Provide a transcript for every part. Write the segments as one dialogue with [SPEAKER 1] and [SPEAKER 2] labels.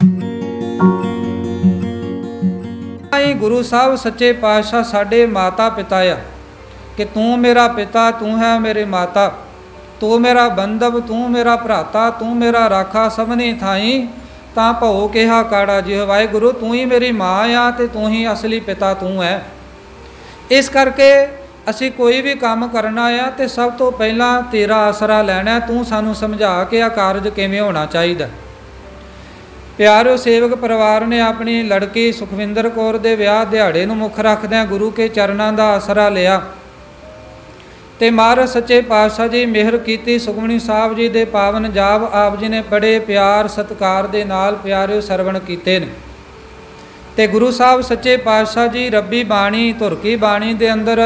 [SPEAKER 1] गुरु साहब सच्चे पातशाह साडे माता पिता आ कि तू मेरा पिता, तू है मेरी माता, तू मेरा बंधव, तू मेरा भराता, तू मेरा राखा सबनी थाई, तां भौ कहा काड़ा जी। वाहिगुरु तू ही मेरी माँ आ ते तू ही असली पिता तू है। इस करके असी कोई भी काम करना आ तो सब तो पहला तेरा आसरा लैना, तू सानू समझा के आ कारज किवें होना चाहिए। प्यारो सेवक परिवार ने अपनी लड़की सुखविंदर कौर दे विआह दिहाड़े नूं मुख रखदਿਆਂ गुरु के चरणों का आसरा लिया ते महाराज सच्चे पातशाह जी मेहर कीती। सुखमनी साहब जी दे पावन जाप आप जी ने बड़े प्यार सत्कार दे नाल प्यारे सरवण कीते ने ते गुरु साहब सच्चे पातशाह जी रब्बी बाणी धुरकी बाणी दे अंदर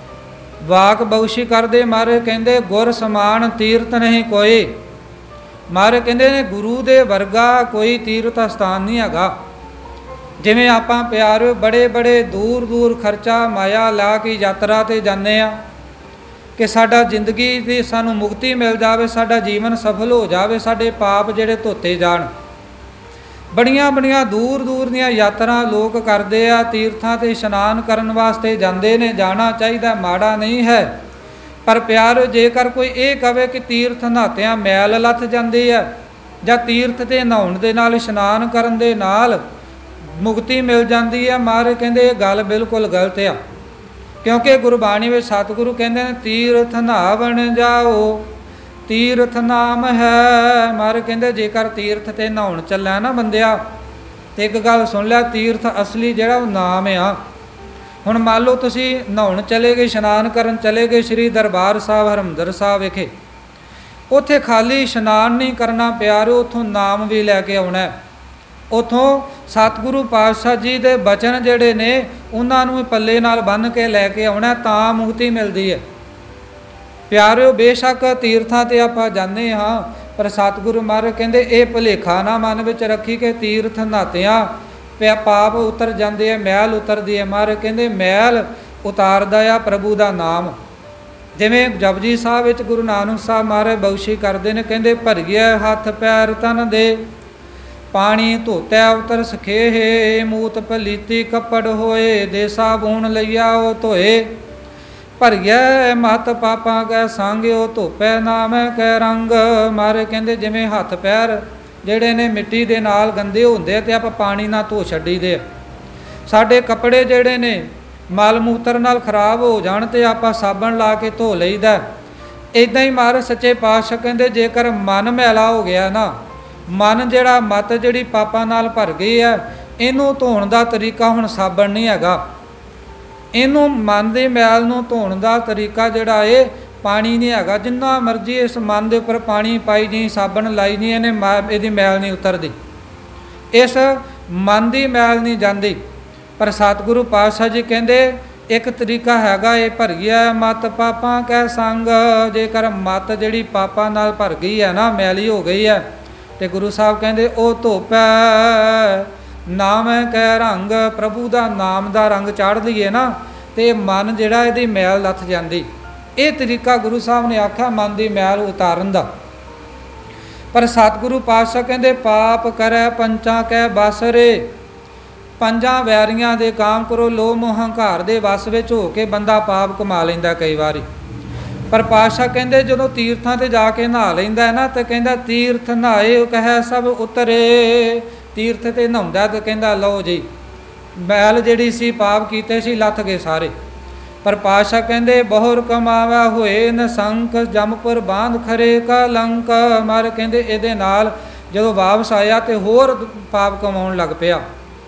[SPEAKER 1] वाक बख्शी करदे। महाराज कहंदे गुर समान तीर्थ नहीं कोई। महाराज कहते ने गुरु दे वर्गा कोई तीर्थ स्थान नहीं हैगा। जिमें आपां प्यारे बड़े बड़े दूर दूर खर्चा माया ला के यात्रा ते जाने आ कि साडा जिंदगी दी सानू मुक्ति मिल जावे, साडा जीवन सफल हो जावे, साडे पाप जिहड़े धोते जाण। बड़ियां बड़ियां दूर दूर दीयां यात्रा लोग करदे आ, तीर्थां ते इशनान करन वास्ते जांदे ने। जाना चाहिए, माड़ा नहीं है, पर प्यार जेकर कोई ये कहे कि तीर्थ नहात्या मैल लथ जाती है या तीर्थ ते नहाउण दे नाल इशनान करन दे नाल मुक्ति मिल जाती है, महाराज कहंदे ये गल बिल्कुल गलत आ। क्योंकि गुरबाणी में सतगुरु कहंदे ने तीर्थ नहावन जाओ तीर्थ नाम है। महाराज कहंदे जेकर तीर्थ ते नहाउण चलिया ना बंदिया तो एक गल सुन लिया, तीर्थ असली जिहड़ा नाम आ। हुण मान लो तुसी नहाउण चले गए, इशनान करन चले गए श्री दरबार साहब हरमंदर साहब विखे, उत्थे खाली इशनान नहीं करना प्यारो, उत्थों नाम भी लैके आउणा। उत्थों सतगुरु पातशाह जी दे बचन जिहड़े ने उन्हां नूं पल्ले नाल बन के लैके आउणा, तां मुक्ति मिलदी है। प्यारो बेशक तीर्थां ते आपां जाने हाँ, पर सतगुरु महाराज कहंदे ये भुलेखा ना मन विच रखी कि तीर्थ नहातियां पाप उतर जाते हैं, मैल उतरती है। महाराज कहते मैल उतारदा आ प्रभु का नाम। जिमें जपजी साहब विच गुरु नानक साहब महाराज बख्शी करते हैं, कहते भरिए हथ पैर तन दे पानी धोत्या उतर सखे हे, मूत पलीती कपड़ होए दे साबून लइया ओ धोए, भरिए मत पापा कै सांग्यो धोपै नाम कै रंग। महाराज कहते जिमें हथ पैर ਜਿਹੜੇ ਨੇ ਮਿੱਟੀ ਦੇ ਨਾਲ ਗੰਦੇ ਹੁੰਦੇ ਤੇ ਆਪਾਂ ਪਾਣੀ ਨਾਲ ਧੋ ਛੱਡੀਦੇ ਆ। ਸਾਡੇ ਕੱਪੜੇ ਜਿਹੜੇ ਨੇ ਮਲ ਮੂਤਰ ਨਾਲ ਖਰਾਬ ਹੋ ਜਾਣ ਤੇ ਆਪਾਂ ਸਾਬਣ ਲਾ ਕੇ ਧੋ ਲਈਦਾ। ਇਦਾਂ ਹੀ ਮਹਾਰਾਜ ਸੱਚੇ ਪਾਤਸ਼ਾਹ ਕਹਿੰਦੇ ਜੇਕਰ ਮਨ ਮੈਲਾ ਹੋ ਗਿਆ ਨਾ, ਮਨ ਜਿਹੜਾ ਮਤ ਜਿਹੜੀ ਪਾਪਾਂ ਨਾਲ ਭਰ ਗਈ ਆ, ਇਹਨੂੰ ਧੋਣ ਦਾ ਤਰੀਕਾ ਹੁਣ ਸਾਬਣ ਨਹੀਂ ਹੈਗਾ। ਇਹਨੂੰ ਮਨ ਦੇ ਮੈਲ ਨੂੰ ਧੋਣ ਦਾ ਤਰੀਕਾ ਜਿਹੜਾ ਇਹ पानी नहीं हैगा। जिन्ना मर्जी इस मन के उपर पानी पाई जी, साबन लाई नहीं, इन्हें यदी मैल नहीं उतरती, इस मन की मैल नहीं जाती। पर सतगुरु पातशाह जी कहते एक तरीका हैगा, ये भरिया मत पापा कै संग। जेकर मत जी पापा नाल भर गई है ना, मैली हो गई है, तो गुरु साहब कहते वो धोपै नाम कै रंग। प्रभु का नाम का रंग चाढ़ लईए ना, तो मन जिहड़ा इहदी मैल लथ जाती। ये तरीका गुरु साहब ने आख्या मन की मैल उतारन का। पर सतगुरु पातशाह कहते पाप करे पंचा कै बस रे। पंजा वैरियां दे काम करो, लोभ मोह हंकार दे वस विच हो के बंदा पाप कमा लैंदा कई बारी। पर पातशाह कहते जो तीर्थां ते जाके नहा लैंदा है ना, तो कहता तीर्थ नहाए कह सब उतरे। तीर्थ ते नहाउंदा तो कहता लो जी मैल जिहड़ी सी पाप कीते सी लथ गए सारे। पर पातशाह कहते बहुर कमावा होए नसंक, जमपुर बांध खरे कलंक। महाराज कहते ये नाल जदों वापस आया तो होर पाप कमाउण लग पिया।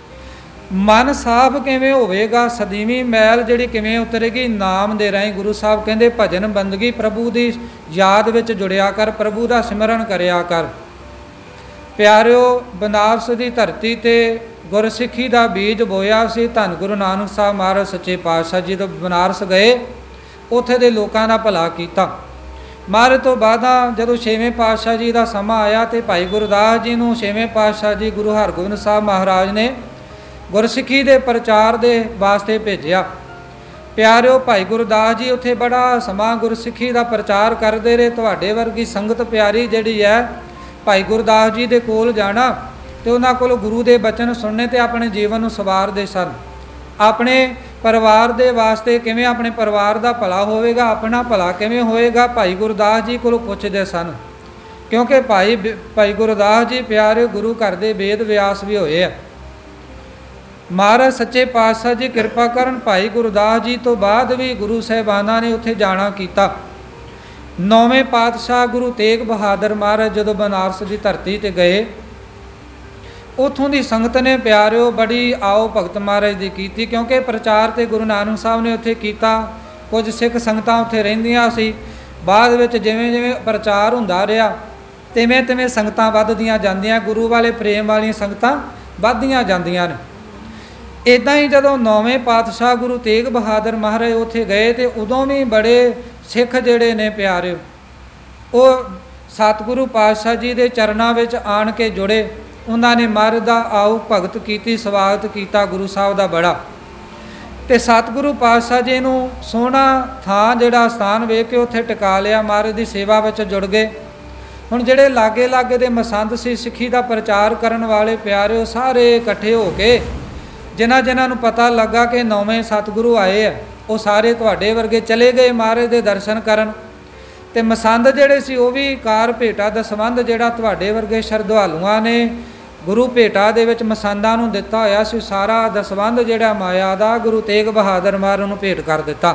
[SPEAKER 1] मन साफ किवें होवेगा, सदीवी मैल जिहड़ी किवें उतरेगी, नाम दे राहीं। गुरु साहब कहते भजन बंदगी प्रभु की याद विच जुड़िया कर, प्रभु का सिमरन करिया कर। प्यारिओ बनारस की धरती ते गुरसिੱਖੀ का बीज बोया सी। धन गुरु नानक साहब महाराज सच्चे पातशाह जी तो बनारस गए, उत्थे दे लोकां दा भला कीता। महाराज तो बाद जदों 6वें पातशाह जी का समा आया तो भाई गुरदास जी नूं 6वें पातशाह जी गुरु हरगोबिंद साहब महाराज ने गुरसिੱਖੀ के प्रचार के वास्ते भेजिया। प्यारिओ भाई गुरदास जी उत्थे बड़ा समा गुरसिੱਖੀ का प्रचार करते रहे। तुहाडे वर्गी संगत प्यारी जिहड़ी है भाई गुरदास जी दे कोल जाना ਤੇ ਉਹਨਾਂ ਕੋਲ ਗੁਰੂ ਦੇ ਬਚਨ ਸੁਣਨੇ ਤੇ ਆਪਣੇ ਜੀਵਨ ਨੂੰ ਸਵਾਰਦੇ ਸਨ। ਆਪਣੇ ਪਰਿਵਾਰ ਦੇ ਵਾਸਤੇ ਕਿਵੇਂ ਆਪਣੇ ਪਰਿਵਾਰ ਦਾ ਭਲਾ ਹੋਵੇਗਾ, ਆਪਣਾ ਭਲਾ ਕਿਵੇਂ ਹੋਏਗਾ, ਭਾਈ ਗੁਰਦਾਸ ਜੀ ਕੋਲੋਂ ਪੁੱਛਦੇ ਸਨ। ਕਿਉਂਕਿ ਭਾਈ ਗੁਰਦਾਸ ਜੀ ਪਿਆਰੇ ਗੁਰੂ ਘਰ ਦੇ ਵੇਦ ਵਿਆਸ ਵੀ ਹੋਏ ਆ। ਮਹਾਰਾਜ ਸੱਚੇ ਪਾਤਸ਼ਾਹ ਜੀ ਕਿਰਪਾ ਕਰਨ, ਭਾਈ ਗੁਰਦਾਸ ਜੀ ਤੋਂ ਬਾਅਦ ਵੀ ਗੁਰੂ ਸਾਹਿਬਾਨਾਂ ਨੇ ਉੱਥੇ ਜਾਣਾ ਕੀਤਾ। 9ਵੇਂ ਪਾਤਸ਼ਾਹ ਗੁਰੂ ਤੇਗ ਬਹਾਦਰ ਮਹਾਰਾਜ ਜਦੋਂ ਬਨਾਰਸ ਦੀ ਧਰਤੀ ਤੇ ਗਏ, ਉੱਥੋਂ ਦੀ ਸੰਗਤ ਨੇ ਪਿਆਰਿਓ ਬੜੀ ਆਓ ਭਗਤ ਮਹਾਰਾਜ ਦੀ ਕੀਤੀ। ਕਿਉਂਕਿ ਪ੍ਰਚਾਰ ਤੇ ਗੁਰੂ ਨਾਨਕ ਸਾਹਿਬ ਨੇ ਉੱਥੇ ਕੀਤਾ। ਕੁਝ ਸਿੱਖ ਸੰਗਤਾਂ ਉੱਥੇ ਰਹਿੰਦੀਆਂ ਸੀ। ਬਾਅਦ ਵਿੱਚ ਜਿਵੇਂ ਜਿਵੇਂ ਪ੍ਰਚਾਰ ਹੁੰਦਾ ਰਿਹਾ, ਤਿਵੇਂ ਤਿਵੇਂ ਸੰਗਤਾਂ ਵੱਧਦੀਆਂ ਜਾਂਦੀਆਂ, ਗੁਰੂ ਵਾਲੇ ਪ੍ਰੇਮ ਵਾਲੀਆਂ ਸੰਗਤਾਂ ਵੱਧਦੀਆਂ ਜਾਂਦੀਆਂ ਨੇ। ਇੱਦਾਂ ਹੀ ਜਦੋਂ 9ਵੇਂ ਪਾਤਸ਼ਾਹ ਗੁਰੂ ਤੇਗ ਬਹਾਦਰ ਮਹਾਰਾਜ ਉੱਥੇ ਗਏ ਤੇ ਉਦੋਂ ਵੀ ਬੜੇ ਸਿੱਖ ਜਿਹੜੇ ਨੇ ਪਿਆਰਿਓ ਉਹ ਸਤਿਗੁਰੂ ਪਾਤਸ਼ਾਹ ਜੀ ਦੇ ਚਰਨਾਂ ਵਿੱਚ ਆਣ ਕੇ ਜੁੜੇ। ਉਹਨਾਂ ਨੇ ਮਹਾਰਾਜ ਦਾ ਆਓ ਭਗਤ ਕੀਤੀ, ਸਵਾਗਤ ਕੀਤਾ ਗੁਰੂ ਸਾਹਿਬ ਦਾ ਬੜਾ। ਤੇ ਸਤਿਗੁਰੂ ਪਾਤਸ਼ਾਹ ਜੀ ਨੂੰ ਸੋਹਣਾ ਥਾਂ ਜਿਹੜਾ ਸਥਾਨ ਵੇਖ ਕੇ ਉੱਥੇ ਟਿਕਾ ਲਿਆ, ਮਹਾਰਾਜ ਦੀ ਸੇਵਾ ਵਿੱਚ ਜੁੜ ਗਏ। ਹੁਣ ਜਿਹੜੇ ਲਾਗੇ ਲਾਗੇ ਦੇ ਮਸੰਦ ਸੀ, ਸਿੱਖੀ ਦਾ ਪ੍ਰਚਾਰ ਕਰਨ ਵਾਲੇ ਪਿਆਰਿਓ, ਸਾਰੇ ਇਕੱਠੇ ਹੋ ਕੇ ਜਿਨ੍ਹਾਂ ਨੂੰ ਪਤਾ ਲੱਗਾ ਕਿ 9ਵੇਂ ਸਤਿਗੁਰੂ ਆਏ ਆ, ਉਹ ਸਾਰੇ ਤੁਹਾਡੇ ਵਰਗੇ ਚਲੇ ਗਏ ਮਹਾਰਾਜ ਦੇ ਦਰਸ਼ਨ ਕਰਨ। ਤੇ ਮਸੰਦ ਜਿਹੜੇ ਸੀ ਉਹ ਵੀ ਕਾਰ ਭੇਟਾ ਦਸਵੰਧ ਜਿਹੜਾ ਤੁਹਾਡੇ ਵਰਗੇ ਸ਼ਰਧਾਲੂਆਂ ਨੇ ਗੁਰੂ ਭੇਟਾ ਦੇ ਵਿੱਚ ਮਸੰਦਾਂ ਨੂੰ ਦਿੱਤਾ ਹੋਇਆ ਸੀ, ਸਾਰਾ ਦਸਵੰਧ ਜਿਹੜਾ ਮਾਇਆ ਦਾ ਗੁਰੂ ਤੇਗ ਬਹਾਦਰ ਮਹਾਰਾਜ ਨੂੰ ਭੇਟ ਕਰ ਦਿੱਤਾ।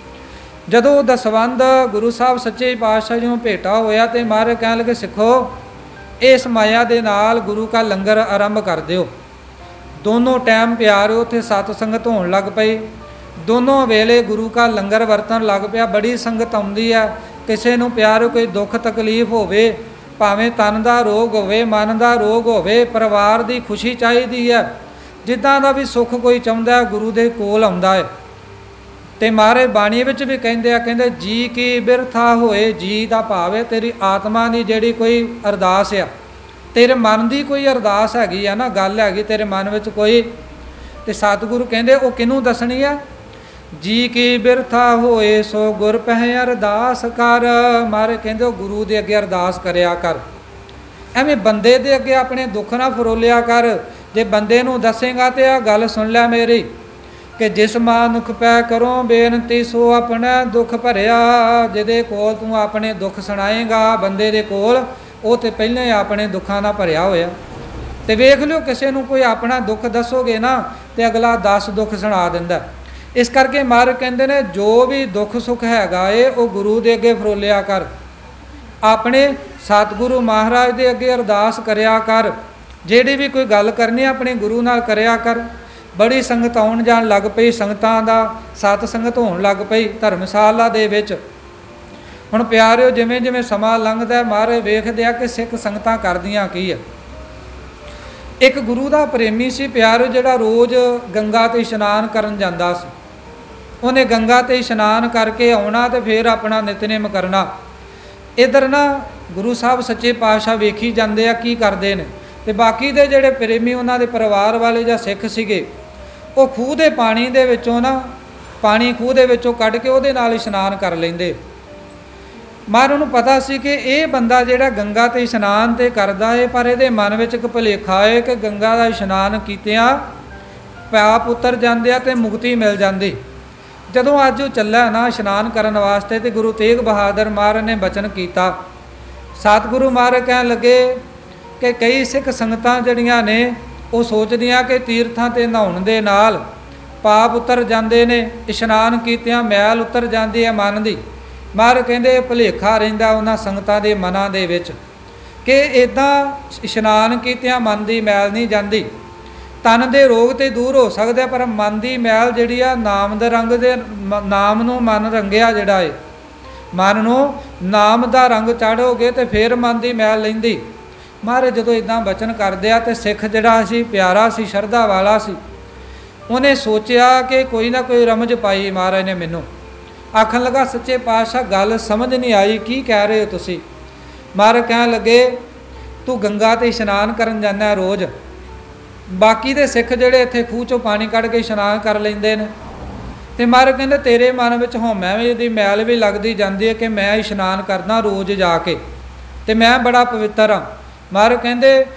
[SPEAKER 1] ਜਦੋਂ ਦਸਵੰਧ ਗੁਰੂ ਸਾਹਿਬ ਸੱਚੇ ਪਾਤਸ਼ਾਹ ਜੀ ਨੂੰ ਭੇਟਾ ਹੋਇਆ ਤੇ ਮਹਾਰਾਜ ਕਹਿਣ ਲੱਗੇ, ਸਿੱਖੋ ਇਸ ਮਾਇਆ ਦੇ ਨਾਲ ਗੁਰੂ ਕਾ ਲੰਗਰ ਆਰੰਭ ਕਰ ਦਿਓ। ਦੋਨੋਂ ਟਾਈਮ ਪਿਆਰਿਓ ਉੱਥੇ ਸਤ ਸੰਗਤ ਹੋਣ ਲੱਗ ਪਈ। ਦੋਨੋਂ ਵੇਲੇ ਗੁਰੂ ਕਾ ਲੰਗਰ ਵਰਤਣ ਲੱਗ ਪਿਆ। ਬੜੀ ਸੰਗਤ ਆਉਂਦੀ ਆ। ਕਿਸੇ ਨੂੰ ਪਿਆਰਿਓ ਕੋਈ ਦੁੱਖ ਤਕਲੀਫ ਹੋਵੇ, ਭਾਵੇਂ ਤਨ ਦਾ ਰੋਗ ਹੋਵੇ, ਮਨ ਦਾ ਰੋਗ ਹੋਵੇ, ਪਰਿਵਾਰ ਦੀ ਖੁਸ਼ੀ ਚਾਹੀਦੀ ਹੈ, ਜਿੱਦਾਂ ਦਾ ਵੀ ਸੁੱਖ ਕੋਈ ਚਾਹੁੰਦਾ ਗੁਰੂ ਦੇ ਕੋਲ ਆਉਂਦਾ ਹੈ। ਤੇ ਮਹਾਰਾਜ ਬਾਣੀ ਵਿੱਚ ਵੀ ਕਹਿੰਦੇ ਆ, ਕਹਿੰਦੇ ਜੀ ਕੀ ਬਿਰਥਾ ਹੋਏ, ਜੀ ਦਾ ਭਾਵ ਹੈ ਤੇਰੀ ਆਤਮਾ ਦੀ ਜਿਹੜੀ ਕੋਈ ਅਰਦਾਸ ਆ, ਤੇਰੇ ਮਨ ਦੀ ਕੋਈ ਅਰਦਾਸ ਹੈਗੀ ਆ ਨਾ, ਗੱਲ ਹੈਗੀ ਤੇਰੇ ਮਨ ਵਿੱਚ ਕੋਈ, ਤੇ ਸਤਿਗੁਰੂ ਕਹਿੰਦੇ ਉਹ ਕਿਹਨੂੰ ਦੱਸਣੀ ਆ? ਜੀ ਕੀ ਬਿਰਥਾ ਹੋਏ ਸੋ ਗੁਰ ਪਹਿ ਅਰਦਾਸ ਕਰ। ਮਹਾਰਾਜ ਕਹਿੰਦੇ ਉਹ ਗੁਰੂ ਦੇ ਅੱਗੇ ਅਰਦਾਸ ਕਰਿਆ ਕਰ, ਐਵੇਂ ਬੰਦੇ ਦੇ ਅੱਗੇ ਆਪਣੇ ਦੁੱਖ ਨਾ ਫਰੋਲਿਆ ਕਰ। ਜੇ ਬੰਦੇ ਨੂੰ ਦੱਸੇਗਾ ਤੇ ਆ ਗੱਲ ਸੁਣ ਲੈ ਮੇਰੀ, ਕਿ ਜਿਸ ਮਾਨੁਖ ਪੈ ਕਰੋ ਬੇਨਤੀ ਸੋ ਆਪਣਾ ਦੁੱਖ ਭਰਿਆ। ਜਿਹਦੇ ਕੋਲ ਤੂੰ ਆਪਣੇ ਦੁੱਖ ਸੁਣਾਏਗਾ ਬੰਦੇ ਦੇ ਕੋਲ, ਉਹ ਤੇ ਪਹਿਲਾਂ ਹੀ ਆਪਣੇ ਦੁੱਖਾਂ ਨਾਲ ਭਰਿਆ ਹੋਇਆ। ਤੇ ਵੇਖ ਲਿਓ ਕਿਸੇ ਨੂੰ ਕੋਈ ਆਪਣਾ ਦੁੱਖ ਦੱਸੋਗੇ ਨਾ ਤੇ ਅਗਲਾ 10 ਦੁੱਖ ਸੁਣਾ ਦਿੰਦਾ। ਇਸ ਕਰਕੇ ਮਹਾਰਾਜ ਕਹਿੰਦੇ ਨੇ ਜੋ ਵੀ ਦੁੱਖ ਸੁੱਖ ਹੈਗਾ ਏ ਉਹ ਗੁਰੂ ਦੇ ਅੱਗੇ ਫਰੋਲਿਆ ਕਰ, ਆਪਣੇ ਸਤਿਗੁਰੂ ਮਹਾਰਾਜ ਦੇ ਅੱਗੇ ਅਰਦਾਸ ਕਰਿਆ ਕਰ। ਜਿਹੜੀ ਵੀ ਕੋਈ ਗੱਲ ਕਰਨੀ ਆਪਣੇ ਗੁਰੂ ਨਾਲ ਕਰਿਆ ਕਰ। ਬੜੀ ਸੰਗਤ ਆਉਣ ਜਾਣ ਲੱਗ ਪਈ, ਸੰਗਤਾਂ ਦਾ ਸਤ ਸੰਗਤ ਹੋਣ ਲੱਗ ਪਈ ਧਰਮਸ਼ਾਲਾ ਦੇ ਵਿੱਚ। ਹੁਣ ਪਿਆਰਿਓ ਜਿਵੇਂ ਜਿਵੇਂ ਸਮਾਂ ਲੰਘਦਾ ਮਹਾਰਾਜ ਵੇਖਦੇ ਆ ਕਿ ਸਿੱਖ ਸੰਗਤਾਂ ਕਰਦੀਆਂ ਕੀ ਆ। ਇੱਕ ਗੁਰੂ ਦਾ ਪ੍ਰੇਮੀ ਸੀ ਪਿਆਰਿਓ, ਜਿਹੜਾ ਰੋਜ਼ ਗੰਗਾ ਤੇ ਇਸ਼ਨਾਨ ਕਰਨ ਜਾਂਦਾ ਸੀ। ਉਹਨੇ ਗੰਗਾ ਤੇ ਇਸ਼ਨਾਨ ਕਰਕੇ ਆਉਣਾ ਤੇ ਫਿਰ ਆਪਣਾ ਨਿਤਨੇਮ ਕਰਨਾ। ਇੱਧਰ ਨਾ ਗੁਰੂ ਸਾਹਿਬ ਸੱਚੇ ਪਾਤਸ਼ਾਹ ਵੇਖੀ ਜਾਂਦੇ ਆ ਕੀ ਕਰਦੇ ਨੇ, ਤੇ ਬਾਕੀ ਦੇ ਜਿਹੜੇ ਪ੍ਰੇਮੀ ਉਹਨਾਂ ਦੇ ਪਰਿਵਾਰ ਵਾਲੇ ਜਾਂ ਸਿੱਖ ਸੀਗੇ, ਉਹ ਖੂਹ ਦੇ ਪਾਣੀ ਦੇ ਵਿੱਚੋਂ ਨਾ ਪਾਣੀ ਖੂਹ ਦੇ ਵਿੱਚੋਂ ਕੱਢ ਕੇ ਉਹਦੇ ਨਾਲ ਇਸ਼ਨਾਨ ਕਰ ਲੈਂਦੇ। ਮਹਾਰਾਜ ਨੂੰ ਪਤਾ ਸੀ ਕਿ ਇਹ ਬੰਦਾ ਜਿਹੜਾ ਗੰਗਾ ਤੇ ਇਸ਼ਨਾਨ ਤੇ ਕਰਦਾ ਏ, ਪਰ ਇਹਦੇ ਮਨ ਵਿੱਚ ਇੱਕ ਭੁਲੇਖਾ ਏ ਕਿ ਗੰਗਾ ਦਾ ਇਸ਼ਨਾਨ ਕੀਤਿਆਂ ਪਾਪ ਉਤਰ ਜਾਂਦੇ ਆ ਤੇ ਮੁਕਤੀ ਮਿਲ ਜਾਂਦੀ। ਜਦੋਂ ਅੱਜ ਉਹ ਚੱਲਿਆ ਨਾ ਇਸ਼ਨਾਨ ਕਰਨ ਵਾਸਤੇ, ਤੇ ਗੁਰੂ ਤੇਗ ਬਹਾਦਰ ਮਹਾਰਾਜ ਨੇ ਬਚਨ ਕੀਤਾ। ਸਤਿਗੁਰੂ ਮਹਾਰਾਜ ਕਹਿਣ ਲੱਗੇ ਕਿ ਕਈ ਸਿੱਖ ਸੰਗਤਾਂ ਜਿਹੜੀਆਂ ਨੇ ਉਹ ਸੋਚਦੀਆਂ ਕਿ ਤੀਰਥਾਂ ਤੇ ਨਹਾਉਣ ਦੇ ਨਾਲ ਪਾਪ ਉਤਰ ਜਾਂਦੇ ਨੇ, ਇਸ਼ਨਾਨ ਕੀਤਿਆਂ ਮੈਲ ਉਤਰ ਜਾਂਦੀ ਹੈ ਮਨ ਦੀ। ਮਹਾਰਾਜ ਕਹਿੰਦੇ ਭੁਲੇਖਾ ਰਹਿੰਦਾ ਉਹਨਾਂ ਸੰਗਤਾਂ ਦੇ ਮਨਾਂ ਦੇ ਵਿੱਚ ਕਿ ਇੱਦਾਂ ਇਸ਼ਨਾਨ ਕੀਤਿਆਂ ਮਨ ਦੀ ਮੈਲ ਨਹੀਂ ਜਾਂਦੀ। ਤਨ ਦੇ ਰੋਗ ਤੇ ਦੂਰ ਹੋ ਸਕਦੇ, ਪਰ ਮਨ ਦੀ ਮੈਲ ਜਿਹੜੀ ਆ ਨਾਮ ਦੇ ਰੰਗ ਦੇ, ਨਾਮ ਨੂੰ ਮਨ ਰੰਗਿਆ ਜਿਹੜਾ ਏ, ਮਨ ਨੂੰ ਨਾਮ ਦਾ ਰੰਗ ਚਾੜੋਗੇ ਤੇ ਫਿਰ ਮਨ ਦੀ ਮੈਲ ਲੈਂਦੀ। ਮਹਾਰਾਜ ਜਦੋਂ ਇੱਦਾਂ ਬਚਨ ਕਰਦੇ ਆ ਤੇ ਸਿੱਖ ਜਿਹੜਾ ਸੀ ਪਿਆਰਾ ਸੀ, ਸ਼ਰਧਾ ਵਾਲਾ ਸੀ, ਉਹਨੇ ਸੋਚਿਆ ਕਿ ਕੋਈ ਨਾ ਕੋਈ ਰਮਜ ਪਾਈ ਮਹਾਰਾਜ ਨੇ ਮੈਨੂੰ। ਆਖਣ ਲੱਗਾ ਸੱਚੇ ਪਾਤਸ਼ਾਹ ਗੱਲ ਸਮਝ ਨਹੀਂ ਆਈ, ਕੀ ਕਹਿ ਰਹੇ ਹੋ ਤੁਸੀਂ? ਮਹਾਰਾਜ ਕਹਿਣ ਲੱਗੇ ਤੂੰ ਗੰਗਾ ਤੇ ਇਸ਼ਨਾਨ ਕਰਨ ਜਾਂਦਾ ਰੋਜ਼, ਬਾਕੀ ਦੇ ਸਿੱਖ ਜਿਹੜੇ ਇੱਥੇ ਖੂਹ ਚੋਂ ਪਾਣੀ ਕੱਢ ਕੇ ਇਸ਼ਨਾਨ ਕਰ ਲੈਂਦੇ ਨੇ, ਤੇ ਮਹਾਰਾਜ ਕਹਿੰਦੇ ਤੇਰੇ ਮਨ ਵਿੱਚ ਹਉਮੈ ਵੀ ਦੀ ਮੈਲ ਵੀ ਲੱਗਦੀ ਜਾਂਦੀ ਹੈ ਕਿ ਮੈਂ ਇਸ਼ਨਾਨ ਕਰਦਾ ਰੋਜ਼ ਜਾ ਕੇ, ਤੇ ਮੈਂ ਬੜਾ ਪਵਿੱਤਰ ਹਾਂ। ਮਹਾਰਾਜ ਕਹਿੰਦੇ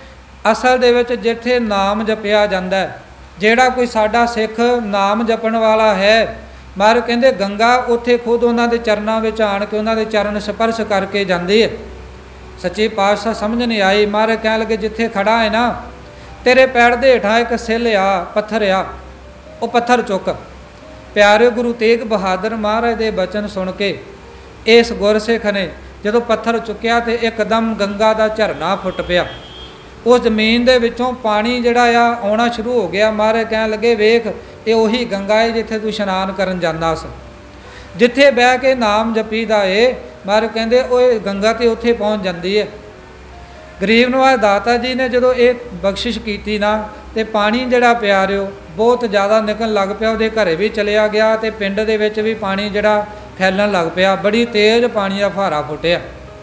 [SPEAKER 1] ਅਸਲ ਦੇ ਵਿੱਚ ਜਿੱਥੇ ਨਾਮ ਜਪਿਆ ਜਾਂਦਾ, ਜਿਹੜਾ ਕੋਈ ਸਾਡਾ ਸਿੱਖ ਨਾਮ ਜਪਣ ਵਾਲਾ ਹੈ, ਮਹਾਰਾਜ ਕਹਿੰਦੇ ਗੰਗਾ ਉੱਥੇ ਖੁਦ ਉਹਨਾਂ ਦੇ ਚਰਨਾਂ ਵਿੱਚ ਆਣ ਕੇ ਉਹਨਾਂ ਦੇ ਚਰਨ ਸਪਰਸ਼ ਕਰਕੇ ਜਾਂਦੀ ਹੈ। ਸੱਚੇ ਪਾਤਸ਼ਾਹ ਸਮਝ ਨਹੀਂ ਆਈ। ਮਹਾਰਾਜ ਕਹਿਣ ਲੱਗੇ ਜਿੱਥੇ ਖੜਾ ਹੈ ਨਾ, ਤੇਰੇ ਪੈਰ ਦੇ ਹੇਠਾਂ ਇੱਕ ਸਿੱਲ ਆ, ਪੱਥਰ ਆ, ਉਹ ਪੱਥਰ ਚੁੱਕ। ਪਿਆਰੇ ਗੁਰੂ ਤੇਗ ਬਹਾਦਰ ਮਹਾਰਾਜ ਦੇ ਬਚਨ ਸੁਣ ਕੇ ਇਸ ਗੁਰਸਿੱਖ ਨੇ ਜਦੋਂ ਪੱਥਰ ਚੁੱਕਿਆ ਤੇ ਇੱਕਦਮ ਗੰਗਾ ਦਾ ਝਰਨਾ ਫੁੱਟ ਪਿਆ। ਉਸ ਜ਼ਮੀਨ ਦੇ ਵਿੱਚੋਂ ਪਾਣੀ ਜਿਹੜਾ ਆ ਆਉਣਾ ਸ਼ੁਰੂ ਹੋ ਗਿਆ। ਮਹਾਰਾਜ ਕਹਿਣ ਲੱਗੇ ਵੇਖ, ਇਹ ਉਹੀ ਗੰਗਾ ਹੈ ਜਿੱਥੇ ਤੂੰ ਇਸ਼ਨਾਨ ਕਰਨ ਜਾਂਦਾ ਸੀ, ਜਿੱਥੇ ਬਹਿ ਕੇ ਨਾਮ ਜਪੀਦਾ ਏ। ਮਹਾਰਾਜ ਕਹਿੰਦੇ ਉਹ ਗੰਗਾ ਤੇ ਉੱਥੇ ਪਹੁੰਚ ਜਾਂਦੀ ਹੈ। ਗਰੀਬ ਨਵਾਜ਼ ਦਾਤਾ ਜੀ ਨੇ ਜਦੋਂ ਇਹ ਬਖਸ਼ਿਸ਼ ਕੀਤੀ ਨਾ, ਤੇ ਪਾਣੀ ਜਿਹੜਾ ਪਿਆਰਿਓ ਬਹੁਤ ਜ਼ਿਆਦਾ ਨਿਕਲਣ ਲੱਗ ਪਿਆ। ਉਹਦੇ ਘਰੇ ਵੀ ਚਲਿਆ ਗਿਆ ਤੇ ਪਿੰਡ ਦੇ ਵਿੱਚ ਵੀ ਪਾਣੀ ਜਿਹੜਾ ਫੈਲਣ ਲੱਗ ਪਿਆ। ਬੜੀ ਤੇਜ਼ ਪਾਣੀ ਦਾ ਫੁਹਾਰਾ ਫੁੱਟਿਆ।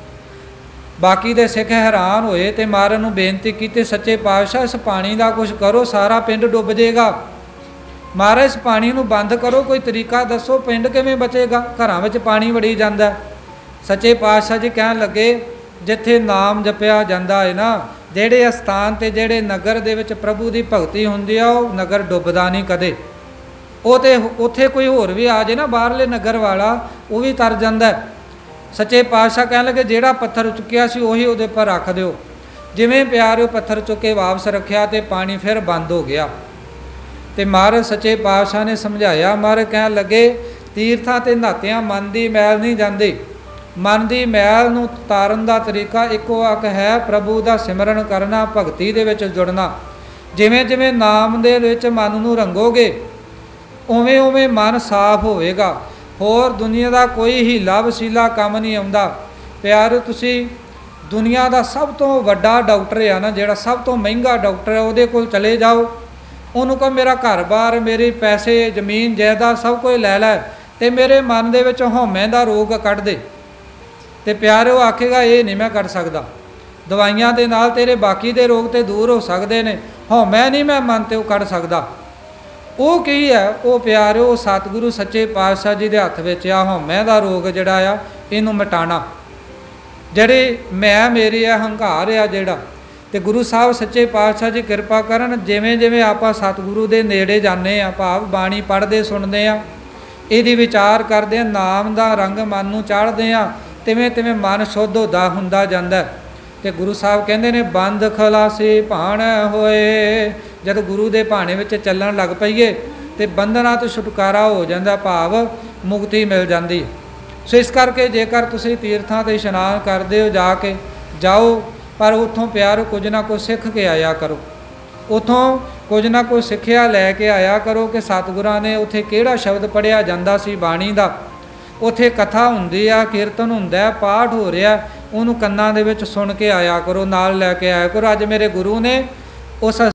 [SPEAKER 1] ਬਾਕੀ ਦੇ ਸਿੱਖ ਹੈਰਾਨ ਹੋਏ ਤੇ ਮਹਾਰਾਜ ਨੂੰ ਬੇਨਤੀ ਕੀਤੀ, ਸੱਚੇ ਪਾਤਸ਼ਾਹ ਇਸ ਪਾਣੀ ਦਾ ਕੁਝ ਕਰੋ, ਸਾਰਾ ਪਿੰਡ ਡੁੱਬ ਜਾਏਗਾ। ਮਹਾਰਾਜ ਇਸ ਪਾਣੀ ਨੂੰ ਬੰਦ ਕਰੋ, ਕੋਈ ਤਰੀਕਾ ਦੱਸੋ, ਪਿੰਡ ਕਿਵੇਂ ਬਚੇਗਾ, ਘਰਾਂ ਵਿੱਚ ਪਾਣੀ ਵੜੀ ਜਾਂਦਾ। ਸੱਚੇ ਪਾਤਸ਼ਾਹ ਜੀ ਕਹਿਣ ਲੱਗੇ ਜਿੱਥੇ ਨਾਮ ਜਪਿਆ ਜਾਂਦਾ ਹੈ ਨਾ, ਜਿਹੜੇ ਅਸਥਾਨ ਤੇ ਜਿਹੜੇ ਨਗਰ ਦੇ ਵਿੱਚ ਪ੍ਰਭੂ ਦੀ ਭਗਤੀ ਹੁੰਦੀ ਆ, ਉਹ ਨਗਰ ਡੁੱਬਦਾ ਨਹੀਂ ਕਦੇ। ਉਹ ਤੇ ਉੱਥੇ ਕੋਈ ਹੋਰ ਵੀ ਆ ਜੇ ਨਾ ਬਾਹਰਲੇ ਨਗਰ ਵਾਲਾ, ਉਹ ਵੀ ਤਰ ਜਾਂਦਾ। ਸੱਚੇ ਪਾਤਸ਼ਾਹ ਕਹਿਣ ਲੱਗੇ ਜਿਹੜਾ ਪੱਥਰ ਚੁੱਕਿਆ ਸੀ ਉਹੀ ਉਹਦੇ ਉੱਪਰ ਰੱਖ ਦਿਓ। ਜਿਵੇਂ ਪਿਆਰਿਓ ਪੱਥਰ ਚੁੱਕ ਕੇ ਵਾਪਸ ਰੱਖਿਆ ਤੇ ਪਾਣੀ ਫਿਰ ਬੰਦ ਹੋ ਗਿਆ। ਤੇ ਮਹਾਰਾਜ ਸੱਚੇ ਪਾਤਸ਼ਾਹ ਨੇ ਸਮਝਾਇਆ। ਮਹਾਰਾਜ ਕਹਿਣ ਲੱਗੇ ਤੀਰਥਾਂ ਤੇ ਨਹਾਤਿਆਂ ਮਨ ਦੀ ਮੈਲ ਨਹੀਂ ਜਾਂਦੀ। ਮਨ ਦੀ ਮੈਲ ਨੂੰ ਤਾਰਨ ਦਾ ਤਰੀਕਾ ਇੱਕੋ ਇੱਕ ਹੈ, ਪ੍ਰਭੂ ਦਾ ਸਿਮਰਨ ਕਰਨਾ, ਭਗਤੀ ਦੇ ਵਿੱਚ ਜੁੜਨਾ। ਜਿਵੇਂ ਜਿਵੇਂ ਨਾਮ ਦੇ ਵਿੱਚ ਮਨ ਨੂੰ ਰੰਗੋਗੇ, ਉਵੇਂ ਉਵੇਂ ਮਨ ਸਾਫ਼ ਹੋਵੇਗਾ। ਹੋਰ ਦੁਨੀਆ ਦਾ ਕੋਈ ਹੀਲਾ ਵਸੀਲਾ ਕੰਮ ਨਹੀਂ ਆਉਂਦਾ। ਪਿਆਰ ਤੁਸੀਂ ਦੁਨੀਆ ਦਾ ਸਭ ਤੋਂ ਵੱਡਾ ਡਾਕਟਰ ਆ ਨਾ, ਜਿਹੜਾ ਸਭ ਤੋਂ ਮਹਿੰਗਾ ਡਾਕਟਰ ਹੈ, ਉਹਦੇ ਕੋਲ ਚਲੇ ਜਾਓ, ਉਹਨੂੰ ਕਹੋ ਮੇਰਾ ਘਰ-ਬਾਰ, ਮੇਰੇ ਪੈਸੇ, ਜ਼ਮੀਨ ਜਾਇਦਾਦ ਸਭ ਕੁਝ ਲੈ ਲੈ ਤੇ ਮੇਰੇ ਮਨ ਦੇ ਵਿੱਚ ਹਉਮੈ ਦਾ ਰੋਗ ਕੱਢ ਦੇ। ਤੇ ਪਿਆਰੇ ਉਹ ਆਖੇਗਾ ਇਹ ਨਹੀਂ ਮੈਂ ਕੱਢ ਸਕਦਾ। ਦਵਾਈਆਂ ਦੇ ਨਾਲ ਤੇਰੇ ਬਾਕੀ ਦੇ ਰੋਗ ਤੇ ਦੂਰ ਹੋ ਸਕਦੇ ਨੇ, ਹਉਮੈ ਨਹੀਂ ਮੈਂ ਮਨ ਤੇ ਉਹ ਕੱਢ ਸਕਦਾ। ਉਹ ਕੀ ਹੈ? ਉਹ ਪਿਆਰਿਓ ਉਹ ਸਤਿਗੁਰੂ ਸੱਚੇ ਪਾਤਸ਼ਾਹ ਜੀ ਦੇ ਹੱਥ ਵਿੱਚ ਆ ਹਉਮੈ ਦਾ ਰੋਗ ਜਿਹੜਾ ਆ, ਇਹਨੂੰ ਮਿਟਾਉਣਾ। ਜਿਹੜੇ ਮੈਂ ਮੇਰੇ ਆ ਹੰਕਾਰ ਆ ਜਿਹੜਾ, ਤੇ ਗੁਰੂ ਸਾਹਿਬ ਸੱਚੇ ਪਾਤਸ਼ਾਹ ਜੀ ਕਿਰਪਾ ਕਰਨ, ਜਿਵੇਂ ਜਿਵੇਂ ਆਪਾਂ ਸਤਿਗੁਰੂ ਦੇ ਨੇੜੇ ਜਾਂਦੇ ਆ, ਭਾਵ ਬਾਣੀ ਪੜ੍ਹਦੇ ਸੁਣਦੇ ਆ, ਇਹਦੀ ਵਿਚਾਰ ਕਰਦੇ ਆ, ਨਾਮ ਦਾ ਰੰਗ ਮਨ ਨੂੰ ਚਾੜ੍ਹਦੇ ਆ, ਤਿਵੇਂ ਤਿਵੇਂ ਮਨ ਸ਼ੁੱਧ ਹੁੰਦਾ ਜਾਂਦਾ। ਤੇ ਗੁਰੂ ਸਾਹਿਬ ਕਹਿੰਦੇ ਨੇ ਬੰਦ ਖਲਾਸੀ ਭਾਣ ਹੋਏ। ਜਦ ਗੁਰੂ ਦੇ ਭਾਣੇ ਵਿੱਚ ਚੱਲਣ ਲੱਗ ਪਈਏ ਤੇ ਬੰਧਨਾਂ ਤੋਂ ਛੁਟਕਾਰਾ ਹੋ ਜਾਂਦਾ, ਭਾਵ ਮੁਕਤੀ ਮਿਲ ਜਾਂਦੀ। ਸੋ ਇਸ ਕਰਕੇ ਜੇਕਰ ਤੁਸੀਂ ਤੀਰਥਾਂ 'ਤੇ ਇਸ਼ਨਾਨ ਕਰਦੇ ਹੋ, ਜਾ ਕੇ ਜਾਓ, ਪਰ ਉੱਥੋਂ ਪਿਆਰ ਕੁਝ ਨਾ ਕੁਝ ਸਿੱਖ ਕੇ ਆਇਆ ਕਰੋ। ਉੱਥੋਂ ਕੁਝ ਨਾ ਕੁਝ ਸਿੱਖਿਆ ਲੈ ਕੇ ਆਇਆ ਕਰੋ ਕਿ ਸਤਿਗੁਰਾਂ ਨੇ ਉੱਥੇ ਕਿਹੜਾ ਸ਼ਬਦ ਪੜ੍ਹਿਆ ਜਾਂਦਾ ਸੀ ਬਾਣੀ ਦਾ। ਉੱਥੇ ਕਥਾ ਹੁੰਦੀ ਆ, ਕੀਰਤਨ ਹੁੰਦਾ, ਪਾਠ ਹੋ ਰਿਹਾ, ਉਹਨੂੰ ਕੰਨਾਂ ਦੇ ਵਿੱਚ ਸੁਣ ਕੇ ਆਇਆ ਕਰੋ, ਨਾਲ ਲੈ ਕੇ ਆਇਆ ਕਰੋ। ਅੱਜ ਮੇਰੇ ਗੁਰੂ ਨੇ ਉਸ